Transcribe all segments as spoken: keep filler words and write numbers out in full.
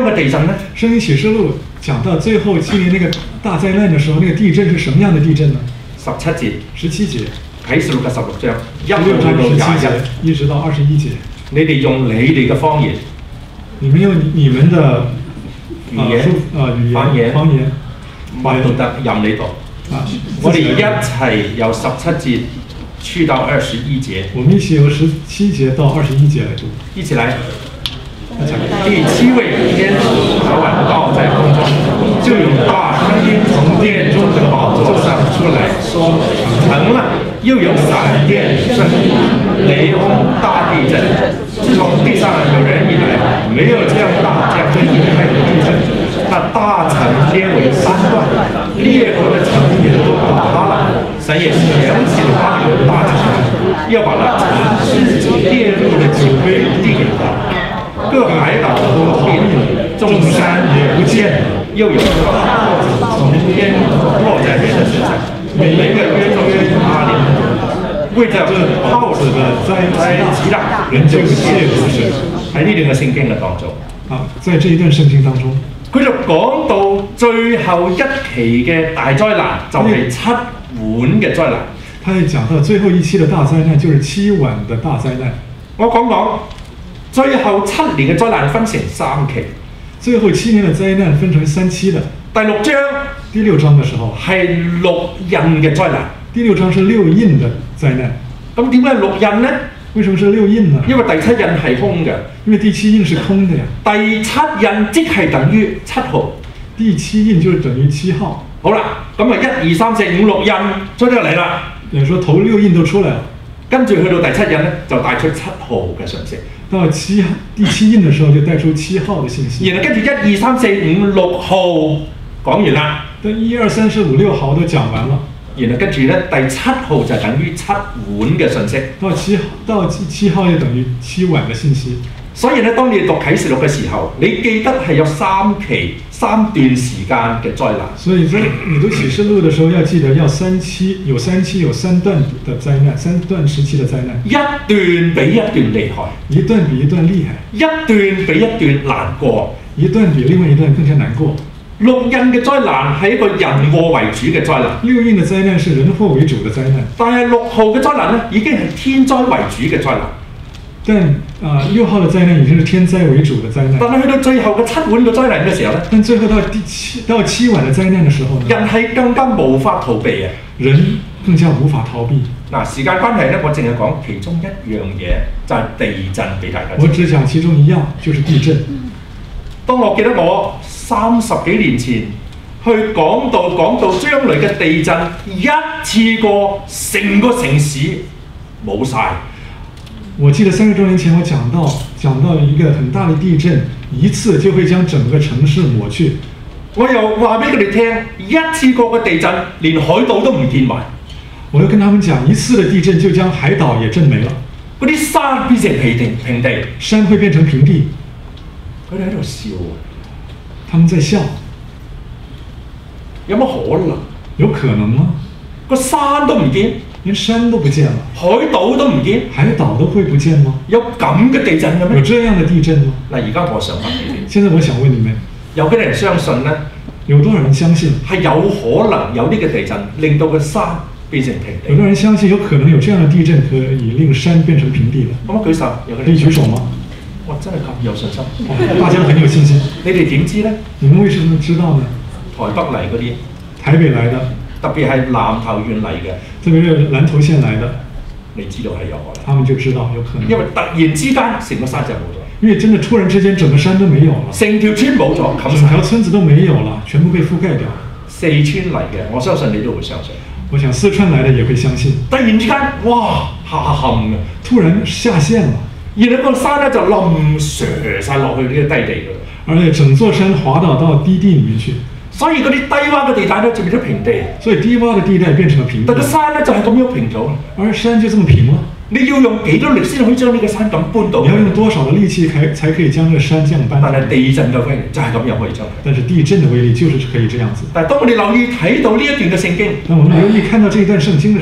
嘅地震呢？ 聖經啟示錄講到最後七年那個大災難的時候，那個地震是什麼樣的地震呢？ 十七節， 十七節， 啟示錄嘅十六章，一十六章到十七廿節，一直到二十一節。 你哋用你哋嘅方言， 你們用你們的語言啊語言方言方言， 乜都得，任你讀。 啊， 我哋一齊由十七節去到二十一節， 我們一起由十七節到二十一節來讀。 一起來。第七位天使早晚到在空中，就有大聲音從殿中的寶座上出來，說：成了！又有閃電、聲音、雷轟、大地震。自從地上有人以來，沒有這樣大、這樣厲害的地震。那大城裂為三段，列國的城也都倒塌了。神也興起了他的大城，要把那城市列入的警徽遞給他。各海島都逃避了，眾山也不見了，又有炮子從天落在人的身上，每一個約中約阿里，為着炮子的災災極大，人就褻瀆神。喺呢段嘅聖經嘅當中， 啊，在這一段聖經當中， 佢就講到最後一期嘅大災難，就係七碗嘅災難。 他也講到最後一期的大災難，就是七碗的大災難。 我講講。最後七年嘅災難分成三期， 最後七年的災難分成三期的。 第六章， 第六章的時候係六印嘅災難。 第六章是六印的災難。 咁點解六印呢？ 為什麼是六印呢？ 因為第七印係空嘅， 因為第七印是空的呀。 第七印即係等於七號， 第七印就是等於七號。 好啦，咁啊一二三四五六印出咗嚟啦。 有人說頭六印都出來了， 跟住去到第七印呢，就帶出七號嘅信息。 到七第七印的時候就帶出七號的信息， 然後跟住一二三四五六號講完啦， 等一二三四五六號都講完了， 然後跟住咧第七號就等於七碗嘅信息， 到七到七號就等於七碗嘅信息。 所以咧，當你讀啟示錄嘅時候，你記得係有三期三段時間嘅災難。 所以在你讀啟示錄嘅時候，要記得要三期，有三期有三段的災難，三段時期的災難。 一段比一段厲害， 一段比一段厲害， 一段比一段難過， 一段比另外一段更加難過。 六印嘅災難係一個人禍為主嘅災難。 六印嘅災難是人禍為主嘅災難。 但係六號嘅災難咧，已經係天災為主嘅災難。 但啊、呃，六號的災難已經是天災為主的災難。 但係去到最後嘅七碗嘅災難嘅時候咧， 但最後到第七到七碗嘅災難嘅時候呢， 人係更加無法逃避嘅。 人更加無法逃避。 嗱，時間關係咧，我淨係講其中一樣嘢，就係、是、地震俾大家知。 我只講其中一樣，就是地震。 當我記得我三十幾年前去講到講到將來嘅地震，一次過成個城市冇晒。 我記得三十多年前我講到講到一個很大的地震，一次就會將整個城市抹去。 我又話俾佢哋聽，一次過嘅地震連海島都唔見埋。 我又跟他們講，一次的地震就將海島也震沒了。 嗰啲山變成平地平地， 山會變成平地。 佢哋喺度笑， 他們在笑。 有乜可能？ 有可能嗎？ 個山都唔見。 連山都不見了， 海島都唔見， 海島都會不見嗎？ 有咁嘅地震嘅咩？ 有這樣的地震嗎？ 嗱，而家我想問你哋， 現在我想問你們， 有幾多人相信呢？ 有多少人相信係有可能有呢個地震令到個山變成平地？ 有多少人相信有可能有這樣的地震可以令山變成平地呢？ 咁我舉手，有可以舉手嗎？ 我真係咁有信心， 大家很有信心。 你哋點知呢？ 你們為什麼知道呢？ 台北嚟嗰啲， 台北來的。 特別係南投縣嚟嘅， 特別是南投縣來的， 你知道係有可能， 他們就知道有可能， 因為突然之間成個山就冇咗， 因為真的突然之間整個山都沒有了， 成條村冇咗， 整條村子都沒有了，全部被覆蓋掉。 四川嚟嘅，我相信你都會相信。 我想四川來的也會相信。 突然之間，哇，下陷嘅， 突然下陷了， 然後個山咧就冧瀡晒落去呢個低地嗰度， 而且整座山滑倒到低地裡面去。 所以嗰啲低窪嘅地帶咧就變咗平地， 所以低窪嘅地帶變成了平地。 但個山咧就係咁樣平咗， 而山就這麼平了。 你要用幾多力先可以將呢個山咁搬到？ 你要用多少嘅力氣才才可以將呢個山這樣搬？ 但係地震嘅威力就係咁樣可以將佢。 但是地震嘅威力就是可以這樣子。 但係當我哋留意睇到呢一段嘅聖經， 當我們留意看到這一段聖經嘅時候，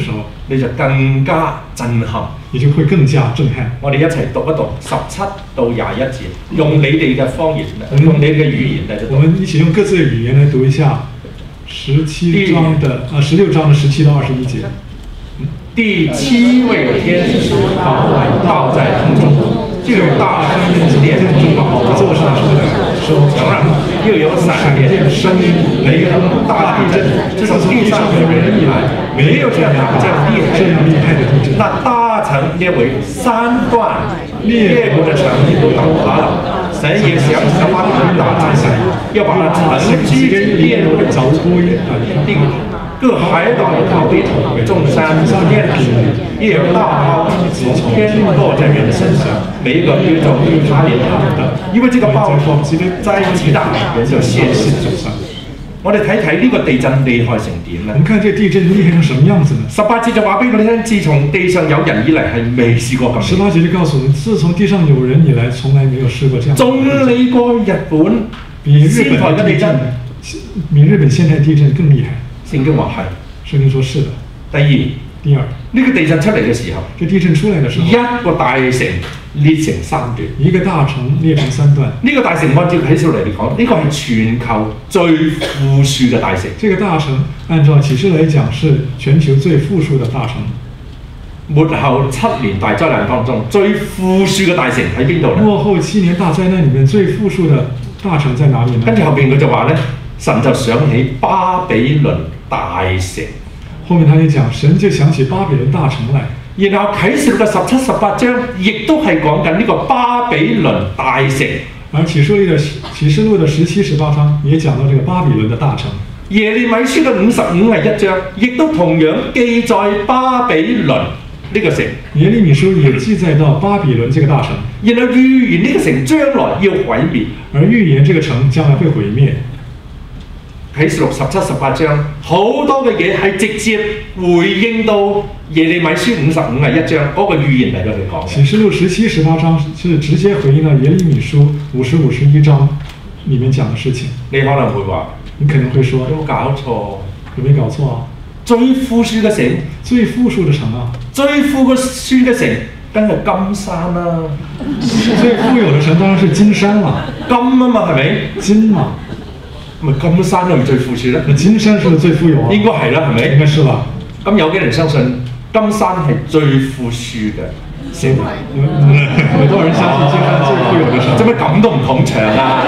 你就更加震撼。 你就會更加震撼。 我哋一齊讀一讀十七到廿一節，用你哋嘅方言，用你哋嘅語言嚟讀。 我們一起用各自嘅語言來讀一下十七章的啊十六章的十七到二十一節。 第七位天使把碗倒在空中，就有大聲音從天空中寶座上手承讓，又有閃電、聲音、雷轟、大地震，這是地上有人以來沒有這樣這樣厲害這樣厲害的地震。那大城列為三段，列國的城都倒塌了。神也想想把他們打在要把它城基列入走歸定。各海島逃避，眾山遍體，也有大雹從天落在人身上，每一個都走他連他的，因為這個暴風災極大，人就陷入受傷。我哋睇睇呢個地震厲害成點咧？ 我們看這地震厲害成什麼樣子呢？ 十八節就話俾我哋聽，自從地上有人以嚟係未試過咁。 十八節就告訴我們，自從地上有人以來，從來沒有試過這樣。 仲厲過日本， 比日本嘅地震，比日本現代地震更厲害。 聖經話係， 聖經說是的。 第二， 第二， 呢個地震出嚟嘅時候， 這地震出來嘅時候， 一個大城裂成三段， 一個大城裂成三段。 呢個大城按照啟示錄嚟講，呢個係全球最富庶嘅大城。 這個大城按照啟示來講，是全球最富庶嘅大城。 末後七年大災難當中，最富庶嘅大城喺邊度咧？ 末後七年大災難裡面最富庶嘅大城在哪裡呢？ 跟住後邊佢就話咧，神就想起巴比倫大城。 後面他就講，神就想起巴比倫大城來。 然後啟示錄嘅十七、十八章，亦都係講緊呢個巴比倫大城。 而啟示錄的啟示錄的十七、十八章也講到這個巴比倫的大城。 耶利米書嘅五十五係一章，亦都同樣記載巴比倫呢個城。 耶利米書也記載到巴比倫這個大城。 然後預言呢個城將來要毀滅， 而預言這個城將來會毀滅。 啟示錄十七、十八章好多嘅嘢係直接回應到耶利米書五十五係一章嗰個預言嚟到佢講。 啟示錄十七、十八章是直接回應到耶利米書五十五十一章裡面講嘅事情。 你可能會話， 你可能會說， 有冇搞錯？ 有冇搞錯啊？ 最富庶嘅城， 最富庶嘅城啊！ 最富嘅庶嘅城，梗係金山啦、啊。 最富有嘅城當然是金山啦， 金啊嘛，係咪？ 金嘛。 咪金山係咪最富庶咧？ 金山是不是最富有啊？ 應該係啦，係咪？ 應該是吧。 咁有幾人相信金山係最富庶嘅城？ 好多人相信金山最富有嘅城。 做咩咁都唔捧場啊？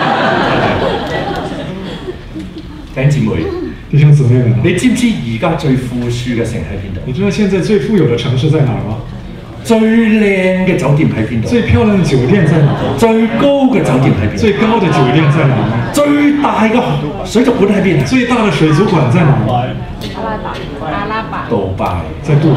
弟兄姊妹， 弟兄姊妹們， 你知唔知而家最富庶嘅城喺邊度？ 你知道現在最富有嘅城市在哪嗎？ 最靚嘅酒店喺邊度？ 最漂亮嘅酒店在哪？ 最高嘅酒店喺邊？ 最高嘅酒店在哪？ 最大嘅水族館喺邊？ 最大嘅水族館在哪？ 阿拉伯。 杜拜。 在杜拜。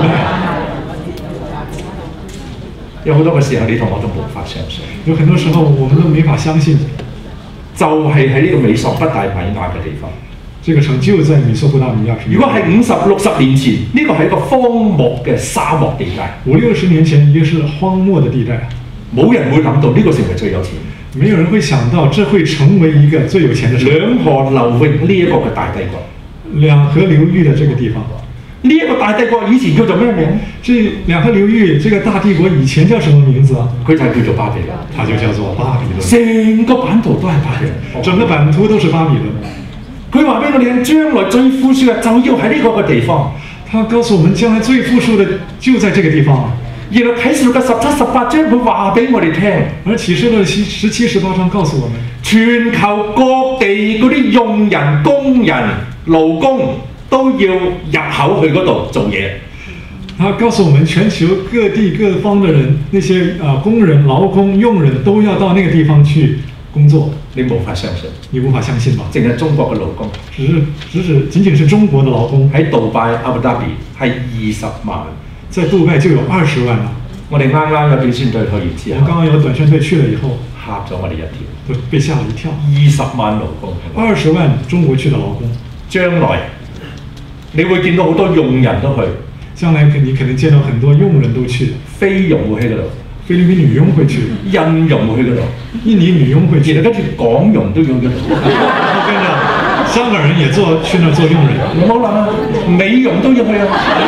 有好多嘅時候，你同我都無法相信。 有很多時候，我們都沒法相信， 就係喺呢個美索不達米亞嘅地方。 這個城就在美索不達米亞。 如果係五十六十年前，呢、這個係一個荒漠嘅沙漠地帶。 五六十年前，一個是荒漠嘅地帶， 冇人會諗到呢個成為最有錢。 沒有人會想到，這會成為一個最有錢嘅城。 兩河流域呢一個嘅大帝國， 兩河流域嘅這個地方， 呢一個大帝國以前叫做咩名？ 這兩河流域這個大帝國以前叫什麼名字啊？ 佢就係叫做巴比倫， 它就叫做巴比倫。 成個版圖都係巴比倫， 整個版圖都是巴比倫。 佢話俾我哋聽，將來最富庶嘅就要喺呢個嘅地方。 他告訴我們，將來最富庶嘅就在這個地方。 然後啟示錄嘅十七、十八章，佢話俾我哋聽。 而啟示錄十七、十八章告訴我們， 全球各地嗰啲傭人、工人、勞工都要入口去嗰度做嘢。 他告訴我們，全球各地各方的人，那些啊工人、勞工、傭人都要到那個地方去工作。 你無法相信， 你無法相信吧？ 淨係中國嘅勞工， 只是只是僅僅是中國的勞工喺杜拜、阿布達比係二十萬， 在杜拜就有二十萬啦。 我哋啱啱有短宣隊去完之後， 我剛剛有短宣隊去了以後， 嚇咗我哋一跳， 都被嚇了一跳。 二十萬勞工， 二十萬中國去的勞工， 將來你會見到好多傭人都去， 將來你可能見到很多傭人都去， 菲傭會去嗰度。 菲律賓女傭會去， 印傭會去嗰度， 印尼女傭會去， 然後跟住港傭都要嗰度， 跟着香港人也做去那做傭人， 唔好諗啊，美傭都要去啊。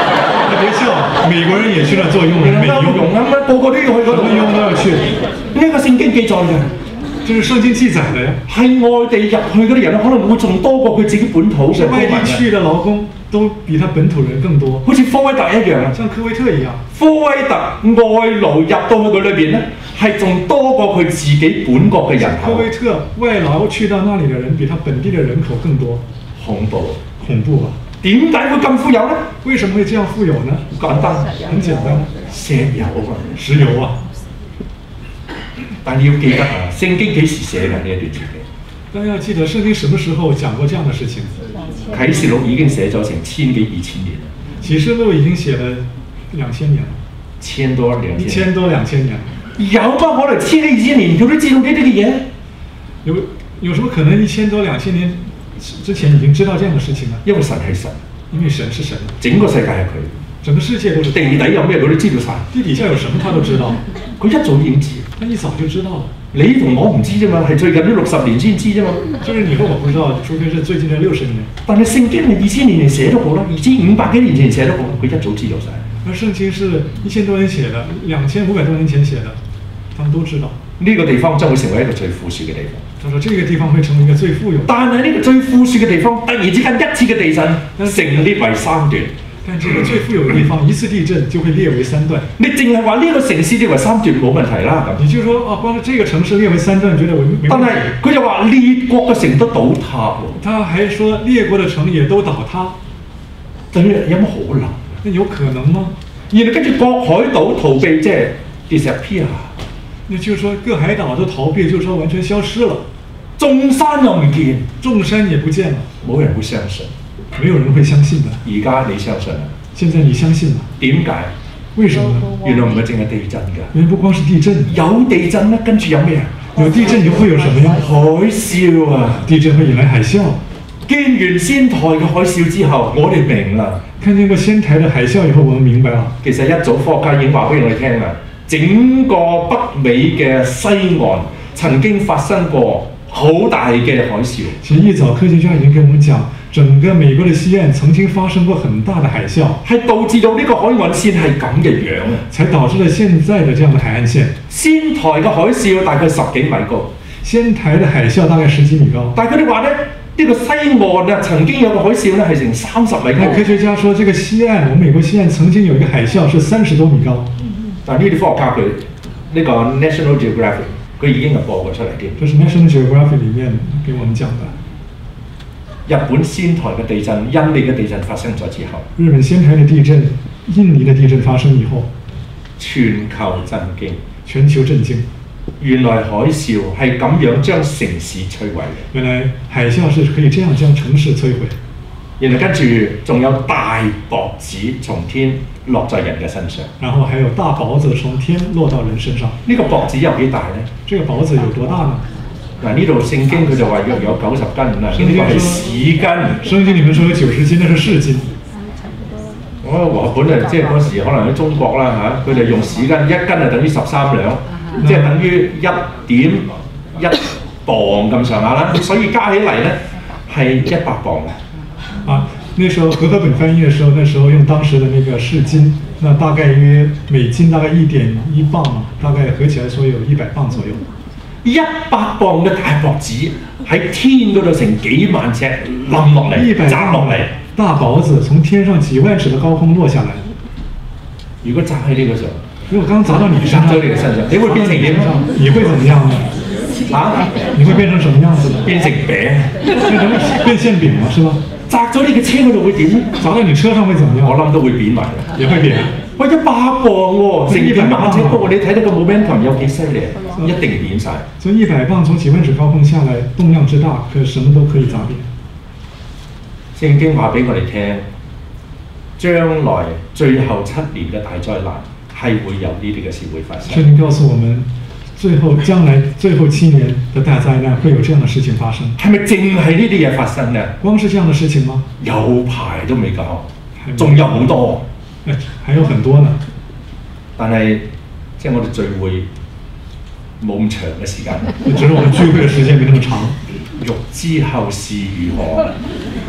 別笑，美國人也去了做傭人，美歐傭傭， 啊，乜個個都要去嗰度， 什麼傭都要去。 呢個聖經記載嘅。 這是聖經記載的呀。 係外地入去嗰啲人可能會仲多過佢自己本土嘅是外公民地去的勞工都比他本土人更多， 好似科威特一樣。 像科威特一樣。 科威特外勞入到去佢裏邊咧，係仲多過佢自己本國嘅人口。 科威特外勞去到那裡的人比他本地的人口更多， 恐怖， 恐怖啊！ 點解會咁富有咧？ 為什麼會這樣富有呢？ 簡單， 很簡單， 石油啊， 石油啊。 但你要記得啊，聖經幾時寫嘅呢一段傳記？ 但要記得聖經什麼時候講過這樣的事情？ 啟示錄已經寫咗成千幾二千年啦。 啟示錄已經寫了兩千年了， 千多兩千。 一千多兩千年。 有乜可能千幾二千年佢都知道呢啲嘅嘢？ 有有什麼可能一千多兩千年之前已經知道這樣的事情呢？ 因為神係神， 因為神是神， 整個世界係佢。 整個世界都是地底有咩佢都知道晒， 地底下有什麼他都知道， 佢一早已經知， 他一早就知道了。 你同我唔知啫嘛，係最近呢六十年先知啫嘛。 就是你和我不知道，除非是最近的六十年。 但係聖經係二千年前寫都好啦，二千五百幾年前寫都好，佢一早知道晒。 而聖經是一千多年寫的，兩千五百多年前寫的，他們都知道。 呢個地方將會成為一個最富庶嘅地方。 他說：這個地方會成為一個最富有。 但係呢個最富庶嘅地方，突然之間一次嘅地震，成列為三段。 但這個最富有的地方，一次地震就會列為三段。 你淨係話呢個城市列為三段冇問題啦。咁， 也就是說，啊，光是這個城市列為三段，覺得我沒問題。 但係佢就話列國嘅城都倒塌喎。 他還說列國的城也都倒塌。 對，有乜可能？ 那有可能嗎？ 然後跟住各海島逃避，即係 disappear。 那就是說各海島都逃避，就是說完全消失了。 眾山又唔見， 眾山也不見了， 冇人會相信。 沒有人會相信的。 而家你相信啦？ 現在你相信了？ 點解？ 為什麼呢？ 原來唔係淨係地震㗎。 原來不光是地震， 有地震咧，跟住有咩啊？ 有地震又會有什麼呀？ 海嘯啊！ 地震會引來海嘯。 見完仙台嘅海嘯之後，我哋明啦。 看見過仙台嘅海嘯以後，我們明白了。 其實一早科學家已經話俾我哋聽啦，整個北美嘅西岸曾經發生過好大嘅海嘯。 其實一早科學家已經跟我們講，整個美國的西岸曾經發生過很大的海嘯， 係導致到呢個海岸線係咁嘅樣啊， 才導致了現在的這樣的海岸線。 仙台嘅海嘯大概十幾米高， 仙台的海嘯大概十幾米高。 但係佢哋話咧，呢個西岸啊曾經有個海嘯咧係成三十米高。 科學家說，這個西岸，我們美國西岸曾經有一個海嘯是三十多米高。 但係呢啲科學家佢呢個 National Geographic 佢已經係播過出嚟添。 這是 National Geographic 裡面給我們講的。 日本仙台嘅地震、印尼嘅地震發生咗之後， 日本仙台嘅地震、印尼嘅地震發生以後， 全球震驚， 全球震驚。 原來海嘯係咁樣將城市摧毀嘅。 原來海嘯是可以這樣將城市摧毀。 然後跟住仲有大雹子從天落在人嘅身上。 然後還有大雹子從天落到人身上。 呢個雹子有幾大呢？ 這個雹子有多大呢？ 嗱，呢度聖經佢就話約有九十斤啦，呢個係市斤。 聖經裡面說有九十斤，那是市斤。 我和本啊，即係嗰時可能喺中國啦嚇，佢哋用市斤，一斤就等於十三兩，即係等於一點一磅咁上下啦。所以加起嚟咧係一百磅嘅。 啊，那時候和合本翻譯嘅時候，那時候用當時的那個市斤，那大概約每斤大概一點一磅嘛，大概合起來說有一百磅左右。 一百磅嘅大雹子喺天嗰度成幾萬尺冧落嚟，砸落嚟。 大雹子從天上幾萬尺的高空落下來。 如果砸喺呢個上， 如果剛砸到你身上， 砸到你嘅身上，你會變成點？ 你會怎麼樣呢？ 啊？ 你會變成什麼樣子呢？ 變成餅， 變成變餡餅嘛，是吧？ 砸咗你嘅車嗰度會點咧？ 砸到你車上會怎麼樣？ 我諗都會扁埋， 也會扁。 喂，一百磅喎，成幾萬尺高，你睇到個 momentum 有幾犀利啊？一定扁晒。 所以一百磅從幾萬尺高空下來，動量之大，可什麼都可以砸扁。 聖經話俾我哋聽，將來最後七年嘅大災難係會有呢啲嘅事會發生。 聖經告訴我們，最後將來最後七年的大災難會有這樣的事情發生。 係咪淨係呢啲嘢發生呢？ 光是這樣的事情嗎？ 有排都未夠，仲有好多。 誒，還有很多呢。 但係即係我哋聚會冇咁長嘅時間。 只是我們聚會嘅時間沒那麼長。 欲知後事如何，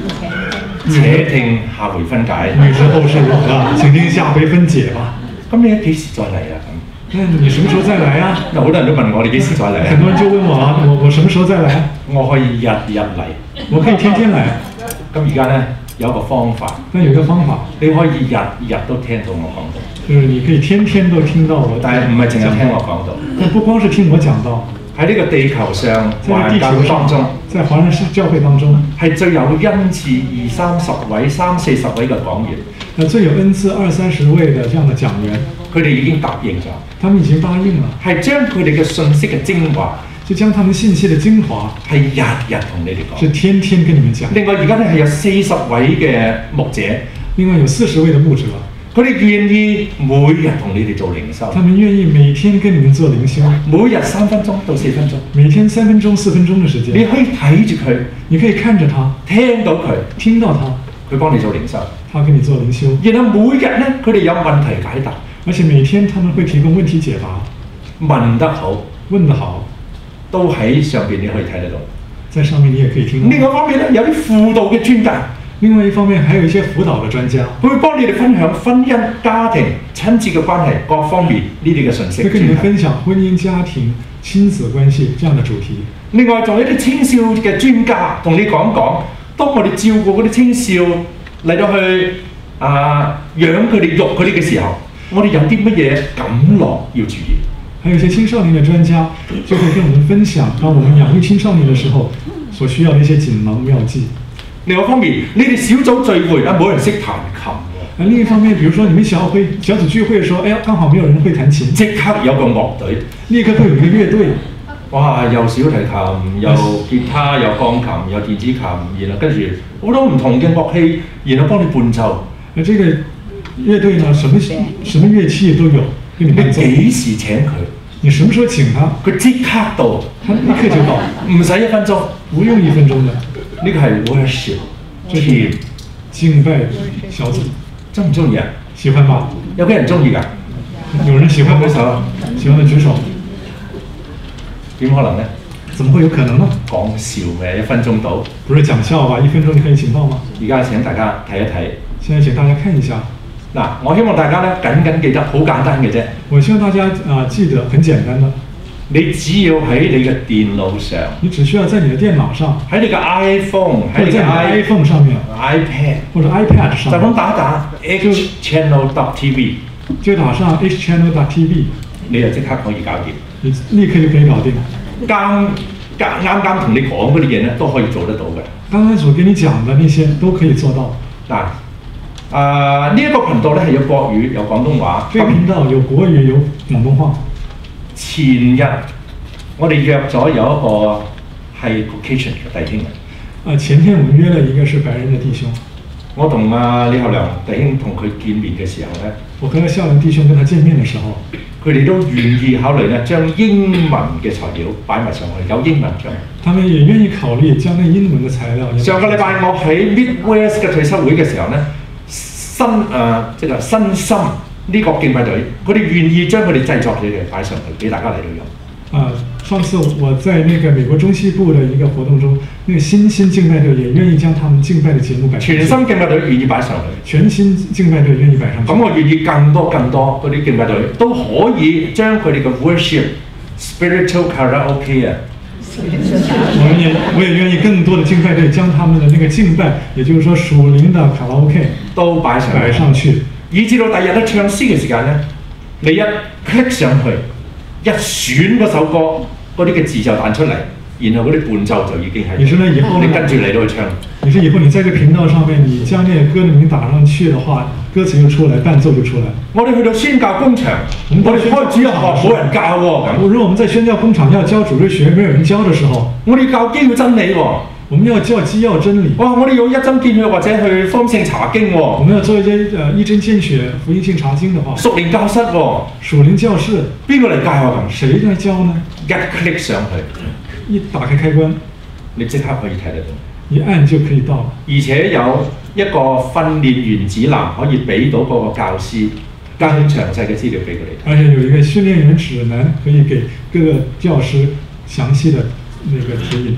且聽下回分解。 欲知後事如何，請聽下回分解吧。 咁你幾時再嚟啊？ 那你什麼時候再來啊？ 嗱，好多人都問我你幾時再嚟啊？ 很多人就問我啊，我我什麼時候再來？ 我可以日日嚟， 我可以天天來。 咁而家咧有一個方法， 但有一個方法， 你可以日日都聽到我講道。 就是你可以天天都聽到我， 但係唔係淨係聽我講道。 但不光是聽我講道， 喺呢個地球上在地教球上會當中， 在華人教會當中， 係最有恩賜二三十位、三四十位嘅講員。 那最有恩賜二三十位的這樣的講員， 佢哋已經答應咗， 他們已經答應了， 係將佢哋嘅信息嘅精華， 就將他們信息的精華係日日同你哋講。 是天天跟你們講。 另外而家咧係有四十位嘅牧者， 另外有四十位的牧者， 佢哋願意每日同你哋做靈修， 他們願意每天跟你們做靈修， 每日三分鐘到四分鐘， 每天三分鐘、四分鐘的時間， 你可以睇住佢， 你可以看着他， 聽到佢， 聽到他， 佢幫你做靈修， 他跟你做靈修。 然後每日咧佢哋有問題解答， 而且每天他們會提供問題解答， 問得好， 問得好， 都喺上邊你可以睇得到。 在上面你也可以聽到。 另外一方面咧，有啲輔導嘅專家。 另外一方面，還有一些輔導的專家， 佢會幫你哋分享婚姻、家庭、親子嘅關係各方面呢啲嘅信息。 會跟你們分享婚姻、家庭、親子關係這樣的主題。 另外，仲有啲青少嘅專家同你講講，當我哋照顧嗰啲青少嚟到去啊養佢哋、育佢哋嘅時候，我哋有啲乜嘢感落要注意。 還有一些青少年的專家就會跟我們分享，當我們養育青少年的時候所需要的一些錦囊妙計。另另外一方面，你哋小組聚會啊，冇人識彈琴。 啊，另一方面，比如說你們小會小組聚會的時候，哎呀，剛好沒有人會彈琴， 即刻有個樂隊， 立刻會有一個樂隊。 哇！有小提琴，有吉他，有鋼琴，有電子琴，然後跟住好多唔同嘅樂器，然後幫你伴奏。 啊，這個樂隊呢，什麼什麼樂器都有，給你伴奏。 你幾時請佢？ 你什麼時候請他？ 佢即刻到， 他立刻就到， 唔使一分鐘， 不用一分鐘的。 呢個係 worship 這是敬拜小組， 中唔中意啊？ 喜歡吧？ 有幾人中意㗎？ 有人喜歡舉手， 喜歡的舉手。 點可能呢？ 怎麼會有可能呢？ 講笑咩？一分鐘到。 不是講笑吧？一分鐘你可以請到嗎？ 而家請大家睇一睇。 現在請大家看一下。 嗱，我希望大家咧緊緊記得，好簡單嘅啫。 我希望大家啊、呃、記得很簡單的。 你只要喺你嘅電腦上， 你只需要在你的電腦上， 喺你嘅 iPhone， 喺你嘅 iPhone 上面 ，iPad 或者 iPad 上， 就咁打打 H Channel dot T V， 就打上 H Channel dot T V， 你就即刻可以搞掂。 你立刻就可以搞定。 啱啱啱啱同你講嗰啲嘢咧，都可以做得到嘅。 剛剛所跟你講的那些都可以做到。 嗱，啊呢一個頻道咧係有國語有廣東話。 這個頻道有國語有廣東話。 前日我哋約咗有一個係 Caucasian 嘅弟兄。 啊，前天我們約了一個是白人的弟兄。 我同啊李孝良弟兄同佢見面嘅時候咧， 我和孝良弟兄跟他見面嘅時候， 佢哋都願意考慮咧將英文嘅材料擺埋上去，有英文嘅。他們也願意考慮將那英文嘅材料。 上個禮拜我喺 Midwest 嘅退休會嘅時候咧，新誒即係新心呢個敬拜隊，佢哋願意將佢哋製作嘅嘢擺上去俾大家嚟到用。啊， 上次我在那個美國中西部的一個活動中，那個新興敬拜隊也願意將他們敬拜的節目擺上去。 全新敬拜隊願意擺上去， 全新敬拜隊願意擺上去。 咁我願意更多更多嗰啲敬拜隊都可以將佢哋嘅 worship spiritual karaoke 啊。 我也我也願意更多的敬拜隊將他們的那個敬拜，也就是說屬靈的卡拉 OK 都擺上擺上去， 以至到第日咧唱詩嘅時間咧，你一 click 上去。一選嗰首歌，嗰啲嘅字就彈出嚟，然後嗰啲伴奏就已經係。你說呢以後你跟住嚟到去唱。 你說以後你在這個頻道上面，你將呢個歌的名打上去的話，歌詞就出來，伴奏就出來。 我哋去到宣教工場，我哋開主日學冇人教喎。 如果我們在宣教工場要教主日學，沒有人教的時候， 我哋教基要真理喎。 我們要教基要真理。 哇！我哋要一針見血或者去福音性查經喎。 我們要做一些呃一針見血福音性查經的話。 屬靈教室喎。 屬靈教室。邊個嚟教啊？咁？誰來教呢？ 一 click 上去， 一打開開關， 你即刻可以睇得到。 一按就可以到。 而且有一個訓練員指南可以俾到嗰個教師更詳細嘅資料俾佢哋。 而且有一個訓練員指南可以給各個教師詳細的那個指引。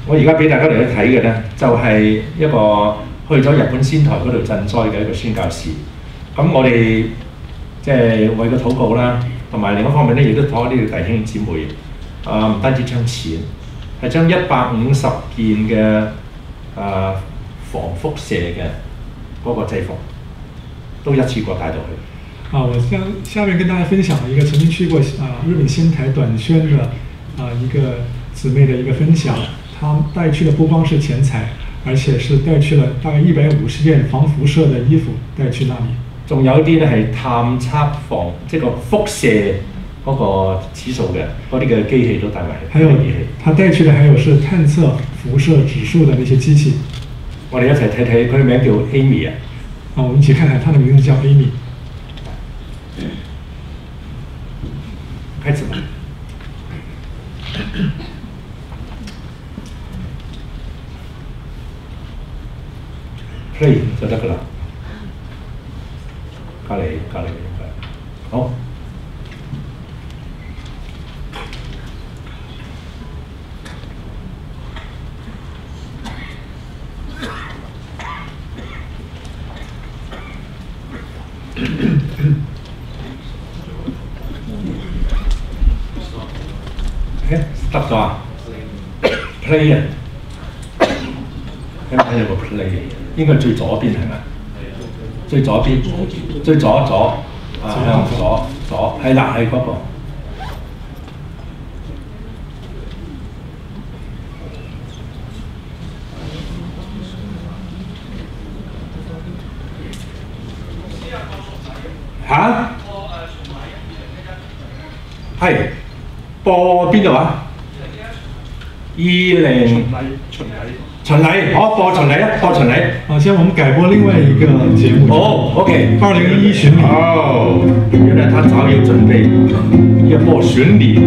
我而家俾大家嚟去睇嘅咧，就係、是、一個去咗日本仙台嗰度賑災嘅一個宣教士。咁我哋即係為佢禱告啦，同埋另一方面咧，亦都託呢啲弟兄姊妹啊，唔、呃、單止將錢，係將一百五十件嘅啊、呃、防輻射嘅嗰個制服，都一次過帶到去。 啊，我下下面跟大家分享一個曾經去過啊日本仙台短宣的啊一個姊妹的一個分享，她帶去的不光是錢財，而且是帶去了大概一百五十件防輻射的衣服帶去那裡。仲有啲咧係探測防即係個輻射嗰個指數嘅嗰啲嘅機器都帶埋去。還有，他帶去的還有是探測輻射指數的那些機器。我哋一齊睇睇，佢嘅名叫 Amy 啊。啊，我們一起看看，他的名字叫 Amy。開始吧。play 就得㗎啦。隔離隔離好。stop 咗啊 ？play 啊，睇唔睇有個 play？ 應該最左邊係咪？最左邊，最左左啊向左左係啦，係嗰個。嚇？係播邊度啊？二零巡禮，巡禮，好播巡禮啊，播巡禮。啊，現在我們改播另外一個節目。哦 ，OK， 二零一一巡禮。哦，原來他早有準備，要播巡禮。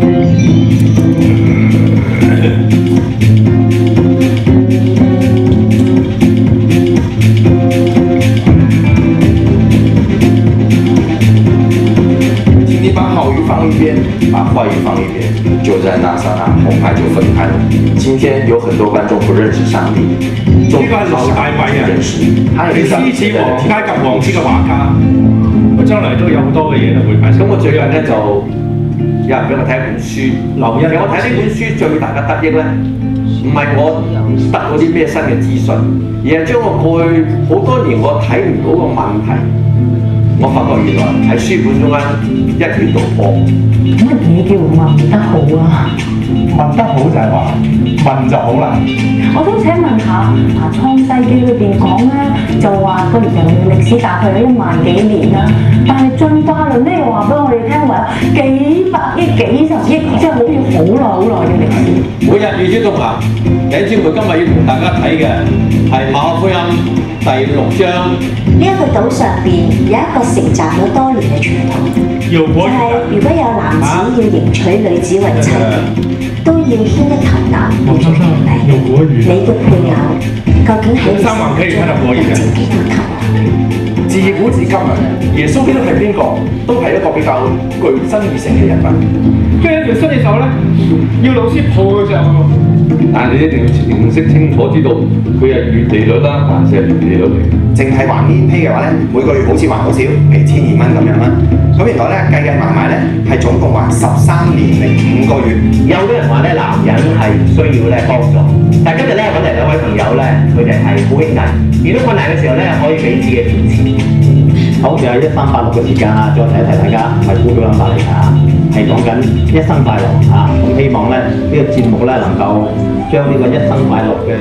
請你把好語放一邊，把壞語放一邊。就在那剎那，紅海就分開了。今天有很多觀眾不認識上帝， 呢個係劉大偉啊，係獅子王、埃及王子嘅畫家。佢將來都有好多嘅嘢都會發生。 咁我最近咧就有人俾我睇一本書，留意。其實我睇呢本書最大嘅得益咧，唔係我得到啲咩新嘅資訊，而係將我過去好多年我睇唔到個問題。我發覺原來喺書本中間一語道破。 乜嘢叫問得好啊？ 問得好就係話問就好啦。 我都請問下，啊《創世記》裏邊講咧，就話個人類歷史大概有一萬幾年啦，但係進化論咧又話俾我哋聽話幾百億、幾十億，即係好似好耐好耐嘅歷史。 每日預知同行，弟兄姊妹今日要同大家睇嘅係馬可福音第六章。 呢一個島上邊有一個成習咗多年嘅傳統，就係如果有男子要迎娶女子為妻嘅，都要牽一頭男叫做聘禮。你嘅配偶究竟喺你心中有幾多頭男？ 自古至今日，耶穌基督係邊個？都係一個比較具爭議性嘅人物。 跟住伸隻手咧，要老師抱佢上喎。 但係你一定要認識清楚，知道佢係月利率啦，還是係年利率嚟。淨係還年批嘅話咧，每個月好似還好少，譬如千二蚊咁樣啦。咁原來咧計計埋埋咧，係總共還十三年零五個月。 有啲人話咧，男人係需要咧幫助，但係今日咧揾嚟兩位朋友咧，佢哋係好兄弟，遇到困難嘅時候咧，可以彼此嘅扶持。好，就係一三八六嘅時間啊，再提一提大家，唔係估到諗法嚟㗎，係講緊一生快樂啊！咁希望咧呢、這個節目咧能夠將呢個一生快樂嘅。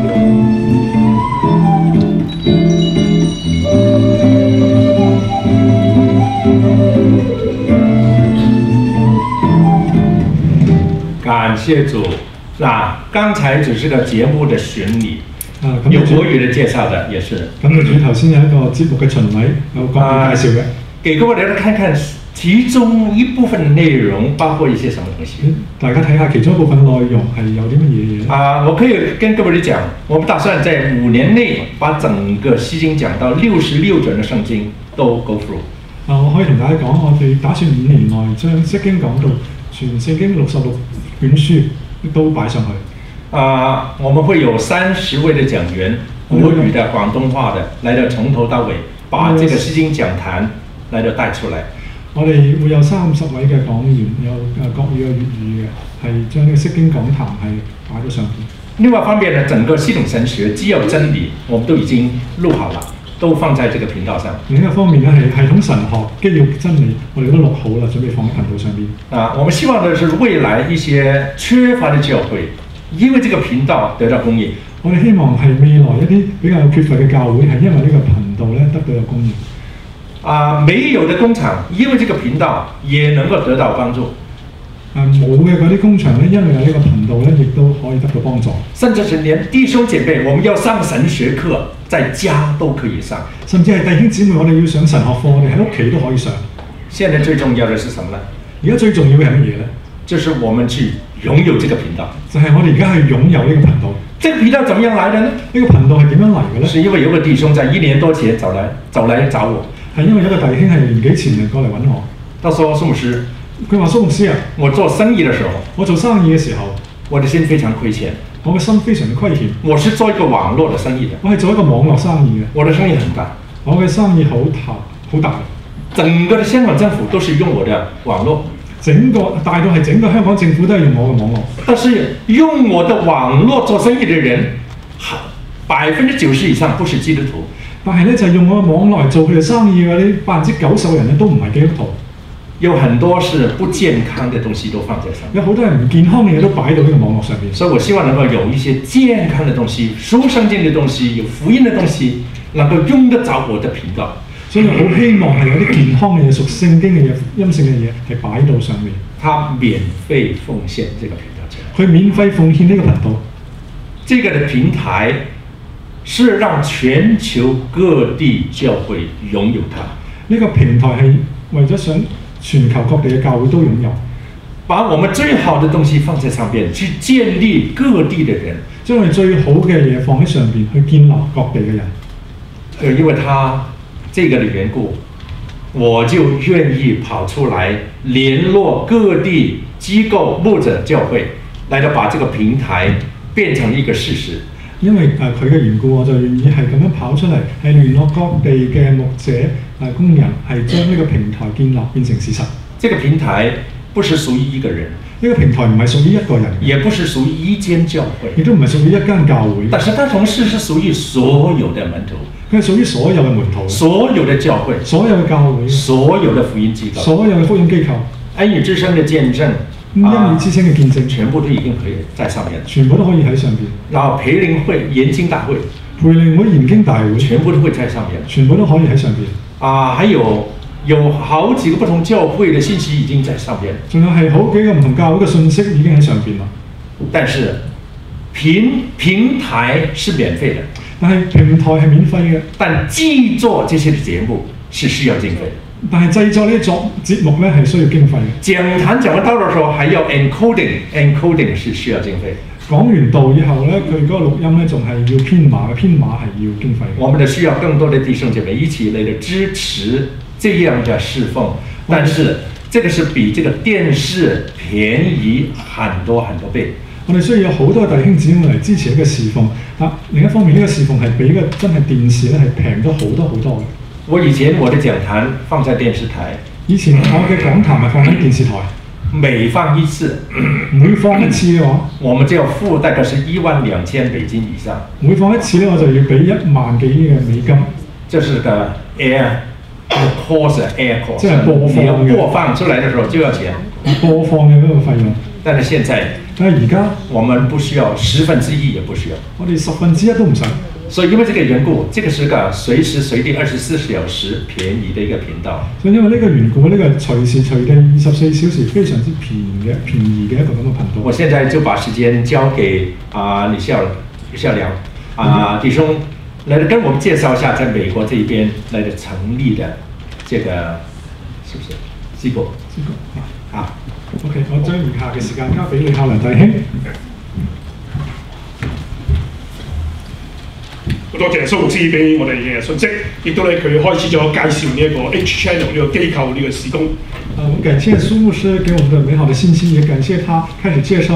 感謝主。那剛才只是個節目的巡禮。啊，有國語嘅介紹的，也是。 咁佢頭先有一個節目嘅巡禮，有國語介紹嘅。給各位嚟看看其中一部分內容包括一些什麼東西。 大家睇下其中一部分內容係有啲乜嘢嘢。 啊，我可以跟各位哋講，我們打算在五年內把整個釋經講到六十六卷嘅聖經都 go through。 啊，我可以同大家講，我哋打算五年內將釋經講到全聖經六十六卷書都擺上去。 啊，我們會有三十位的講員，國語的、廣東話的，來到從頭到尾，把這個詩經講壇來到帶出嚟。 我哋會有三十位嘅講員，有誒國語嘅、粵語嘅，係將呢個釋經講壇係擺咗上邊。 另外一方面呢，整個系統神學只有真理，我們都已經錄好了，都放在這個頻道上。 另一方面呢，係系統神學基要真理，我哋都錄好啦，準備放喺頻道上邊。 啊，我們希望的是未來一些缺乏的教會，因為這個頻道得到供應。 我哋希望係未來一啲比較有缺乏嘅教會，係因為呢個頻道咧得到有供應。 啊，沒有的工廠，因為這個頻道也能夠得到幫助。 啊，冇嘅嗰啲工場咧，因為有呢個頻道咧，亦都可以得到幫助。 甚至是連弟兄姐妹，我們要上神學課，在家都可以上。 甚至係弟兄姊妹，我哋要上神學課，我哋喺屋企都可以上。 現在最重要的是什麼呢？ 而家最重要嘅係乜嘢咧？ 就是我們去擁有這個頻道。 就係我哋而家去擁有呢個頻道。 這個頻道怎麼樣來的呢？ 呢個頻道係點樣嚟嘅咧？ 是因為有個弟兄在一年多前走來走來找我。 係因為有個弟兄係年幾前嚟過嚟揾我。 他說：蘇牧師， 佢話蘇牧師啊， 我做生意嘅時候， 我做生意嘅時候， 我的心非常虧欠。 我嘅心非常嘅虧欠。 我是做一個網絡嘅生意嘅。 我係做一個網絡生意嘅。 我的生意很大。 我嘅生意好大好大。 整個的香港政府都是用我的網絡。 整個大到係整個香港政府都係用我嘅網絡。 但是用我的網絡做生意嘅人，百分之九十以上不是基督徒。 但係咧就係用我嘅網絡嚟做佢哋生意嘅呢百分之九十嘅人咧都唔係基督徒。 有很多是不健康的東西都放在上面。 有好多人唔健康嘅嘢都擺到呢個網絡上邊。 所以我希望能夠有一些健康的東西、書聖經的東西、有福音的東西，能夠用得着我的頻道。 所以我好希望係有啲健康嘅嘢、屬聖經嘅嘢、福音性嘅嘢係擺到上面。 他免費奉獻這個頻道出來。 佢免費奉獻呢個頻道。 這個的平台是讓全球各地教會擁有它。 呢個平台係為咗想全球各地嘅教會都擁有， 把我們最好的東西放在上邊，去建立各地的人， 將我哋最好嘅嘢放喺上邊，去建立各地嘅人。 呃，因為他這個的緣故，我就願意跑出來聯絡各地機構、牧者、教會，來到把這個平台變成一個事實。 因為誒佢嘅緣故，我就願意係咁樣跑出嚟，係聯絡各地嘅牧者、誒工人，係將呢個平台建立變成事實。 這個平台不是屬於一個人， 呢個平台唔係屬於一個人， 也不是屬於一間教會， 亦都唔係屬於一間教會。 但是它同時是屬於所有的門徒， 佢係屬於所有嘅門徒、 所有的教會、 所有嘅教會、 所有的福音機構、 所有嘅福音機構、 恩語之聲的見證。 恩語之聲嘅見證， 全部都已經可以在上面， 全部都可以喺上邊。 然後培靈會、研經大會、 培靈會、研經大會， 全部都會在上面， 全部都可以喺上邊。 啊，還有有好幾個不同教會嘅信息已經在上邊， 仲有係好幾個唔同教會嘅信息已經喺上邊啦。 但是平平台是免費的， 但係平台係免費嘅， 但製作這些節目是需要經費。 但係製作呢作節目咧係需要經費嘅。 講壇講到嘅時候，還要 encoding，encoding 是需要經費。 講完道以後咧，佢嗰個錄音咧仲係要編碼嘅，編碼係要經費。 我們的需要更多的弟兄姐妹一起來的支持這樣的侍奉，但是這個是比這個電視便宜很多很多倍。 我哋需要好多弟兄姊妹嚟支持呢個侍奉。啊，另一方面呢、這個侍奉係比個真係電視咧係平咗好多好多嘅。 我以前我的講壇放在電視台， 以前我嘅講壇係放喺電視台， 每放一次， 每放一次嘅話， 我們就要付大概是一萬兩千美金以上。 每放一次咧，我就要俾一萬幾嘅美金。 就是個 air cost air cost， 即係播放嘅。 播放出來的時候就要錢。 播放嘅嗰個費用。 但是現在， 但係而家我們不需要十分之一，也不需要。 我哋十分之一都唔使。 所以因為這個緣故，這個是個隨時隨地二十四小時便宜的一個頻道。 所以因為呢個緣故，呢、這個隨時隨地二十四小時非常之便宜嘅便宜嘅一個咁嘅頻道。 我現在就把時間交給啊李孝李孝良啊弟兄來跟我們介紹一下，在美國這邊來的成立的這個是不是機構？ 機構啊。 OK， 我將餘下嘅時間交俾李孝良弟兄。 好多謝蘇牧師俾我哋嘅信息，亦都咧佢開始咗介紹呢一個 H Channel 呢個機構呢個事工。 啊，我們感謝蘇牧師給我們的美好的信息，也感謝他開始介紹了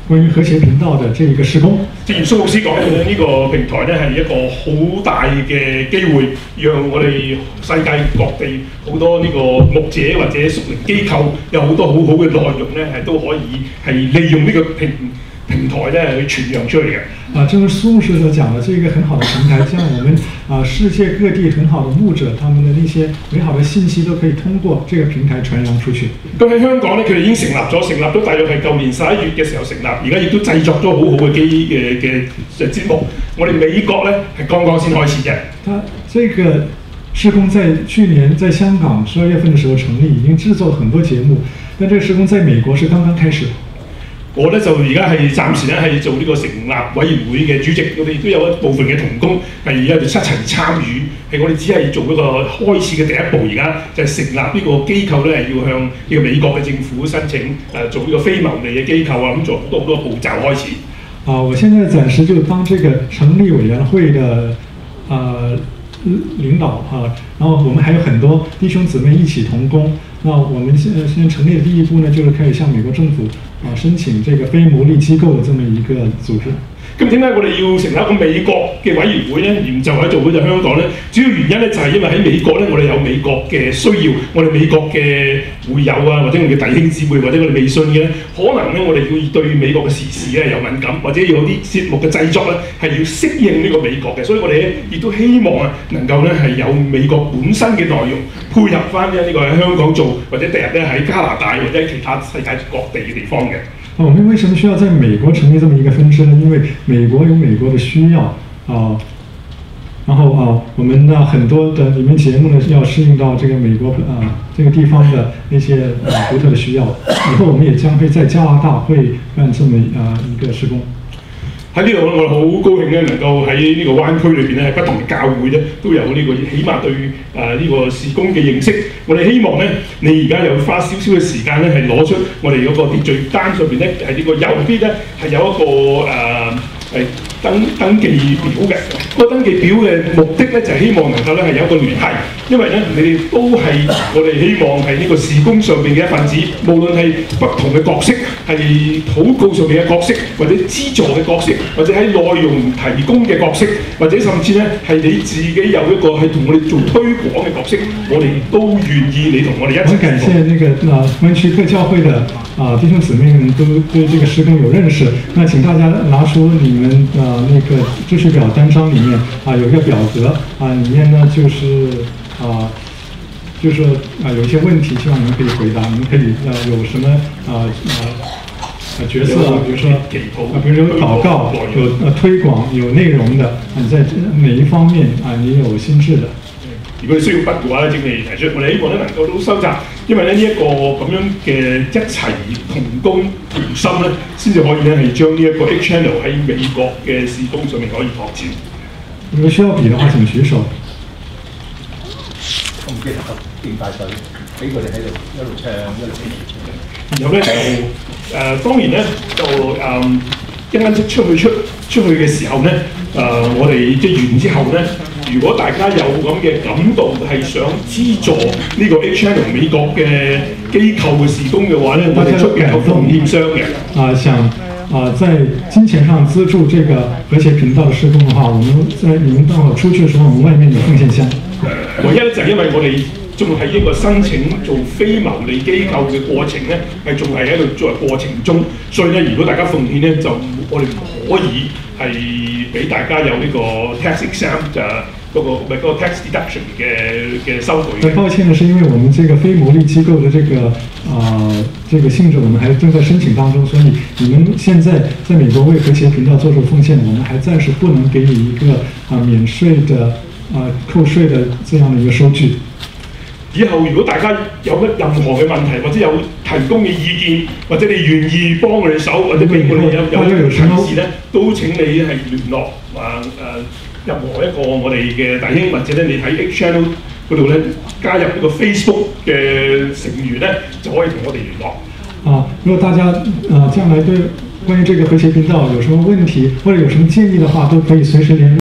關於和諧頻道嘅這一個事工。 正如蘇老師講嘅，呢個平台咧係一個好大嘅機會，讓我哋世界各地好多呢個牧者或者屬靈機構有好多好好嘅內容咧，係都可以係利用呢個平平台咧去傳揚出嚟嘅。 啊，正如蘇牧師所講的，這個很好的平台，將我們啊世界各地很好的牧者，他們的那些美好的信息都可以通過這個平台傳揚出去。 咁喺香港咧，佢哋已經成立咗，成立咗大約係舊年十一月嘅時候成立，而家亦都製作咗好好嘅機嘅嘅節目。我哋美國咧係剛剛先開始嘅。 他這個事工在去年在香港十二月份的時候成立，已經製作了很多節目，但這個事工在美國是剛剛開始。 我咧就而家係暫時咧係做呢個成立委員會嘅主席，我哋亦都有一部分嘅同工係而家就一齊參與，係我哋只係做一個開始嘅第一步，而家就係成立呢個機構咧，係要向呢個美國嘅政府申請誒、呃、做呢個非牟利嘅機構啊，咁做好多好多步驟開始。 啊，我現在暫時就當這個成立委員會的呃領導啊，然後我們還有很多弟兄姊妹一起同工。那我們現現在成立的第一步呢，就是開始向美國政府啊申請這個非牟利機構的這麼一個組織。 咁點解我哋要成立一個美國嘅委員會咧？而唔就喺做好似香港咧？主要原因咧就係因為喺美國咧，我哋有美國嘅需要，我哋美國嘅會友啊，或者我哋嘅弟兄姊妹，或者我哋未信嘅咧，可能咧我哋要對美國嘅時事咧有敏感，或者有啲節目嘅製作咧係要適應呢個美國嘅，所以我哋咧亦都希望啊能夠咧係有美國本身嘅內容配合翻咧呢個喺香港做，或者第日咧喺加拿大或者其他世界各地嘅地方嘅。 我們為什麼需要在美國成立這麼一個分支呢？因為美國有美國的需要啊、呃，然後啊、呃，我們呢很多的裡面節目呢要適應到這個美國啊、呃、這個地方的那些啊獨特的需要。以後我們也將會在加拿大會辦這麼啊、呃、一個事工。 喺呢度我哋好高興咧，能夠喺呢個灣區裏邊咧，不同嘅教會咧都有呢、這個起碼對誒呢、呃這個事工嘅認識。我哋希望咧，你而家又花少少嘅時間咧，係攞出我哋嗰個秩序單上邊咧，係呢個右邊咧係有一個誒係、呃、登登記表嘅。個登記表嘅目的咧就係、是、希望能夠咧係有一個聯繫，因為咧你哋都係我哋希望係呢個事工上邊嘅一份子，無論係不同嘅角色，係禱告上邊嘅角色，或者資助嘅角色，或者喺內容提供嘅角色，或者甚至咧係你自己有一個係同我哋做推廣嘅角色，我哋都願意你同我哋一齊。 很感謝那個啊灣區各教會的啊弟兄姊妹們都對這個事工有認識，那請大家拿出你們啊那個秩序表單張裡面啊有一個表格啊，裡面呢就是啊就是說啊有一些問題，希望你們可以回答，你們可以啊有什麼啊啊角色啊，比如說啊，比如有禱告、有呃推廣、有內容的，啊，你在哪一方面啊，你有心智的。 如果你需要筆嘅話咧，請你提出，我哋希望咧能夠都收集，因為咧呢一個咁樣嘅一齊同工同心咧，先至可以咧係將呢一個 H Channel 喺美國嘅事工上面可以拓展。 如果需要筆嘅話，請舉手。 我唔記得電大隊，俾佢哋喺度一路唱一路唱。 然後咧就誒、呃、當然咧就誒一陣間出去出出去嘅時候咧，誒、呃、我哋即係完之後咧，如果大家有咁嘅感動，係想資助呢個 H Channel 美國嘅機構嘅事工嘅話咧，我哋出邊有奉獻箱嘅。 啊，想啊在金錢上資助這個和諧頻道嘅事工嘅話，我們在你們到時出去嘅時候，我們外面有奉獻箱。 唯一咧就係因為我哋仲喺一個申請做非牟利機構嘅過程咧，係仲係喺度作為過程中，所以咧，如果大家奉獻咧，就我哋唔可以係俾大家有呢個 tax exempt 就嗰個唔係嗰個 tax deduction 嘅嘅收據。 很抱歉的是，因為我們這個非牟利機構的這個啊、呃、這個性質，我們還正在申請當中，所以你們現在在美國為和諧頻道做出奉獻，我們還暫時不能給你一個啊、呃、免稅的啊、呃、扣稅的這樣的一個收據。 以後如果大家有乜任何嘅問題，或者有提供嘅意見，或者你願意幫我哋手，或者俾我哋有有有提示咧，都請你係聯絡啊誒任何一個我哋嘅弟兄，或者咧你喺 H Channel 嗰度咧加入呢個 Facebook 嘅成員咧，就可以同我哋聯絡。 啊，如果大家啊將來對關於這個和諧頻道有什麼問題或者有什麼建議的話，都可以隨時聯絡。